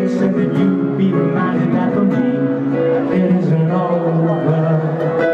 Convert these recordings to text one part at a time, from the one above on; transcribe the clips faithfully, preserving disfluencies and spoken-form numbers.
face and that you'd be reminded that for me it isn't over.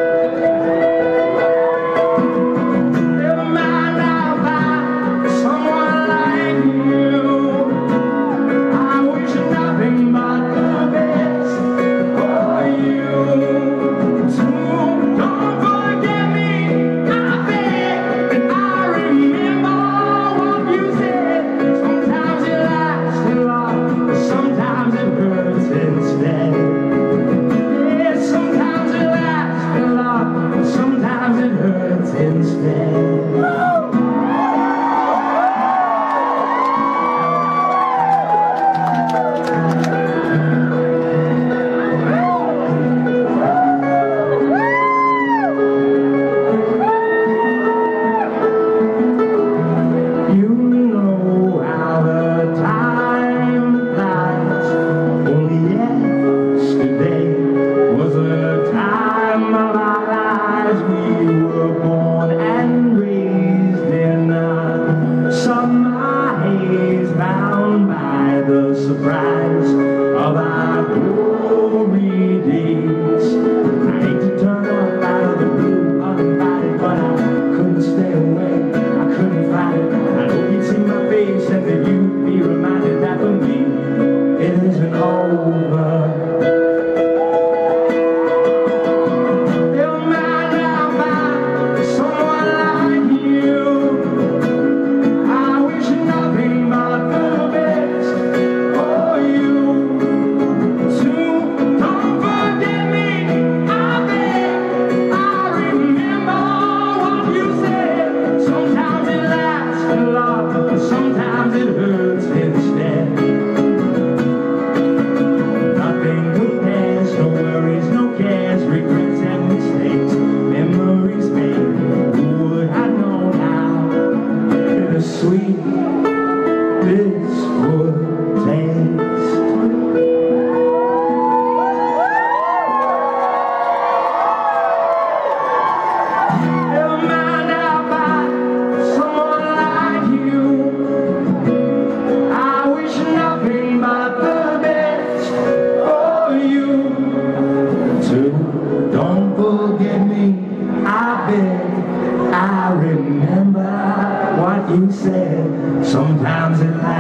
Surprise of our glory days. I hate to turn up out of the blue uninvited, but I couldn't stay away. I couldn't fight it. I hope you'd see my face and that you'd be reminded that for me it isn't over. Sometimes it hurts instead. Nothing compares, no worries, no cares, regrets and mistakes, memories made. Who would have known how bittersweet this would taste? Don't forget me, I beg. I remember what you said. Sometimes it lasts.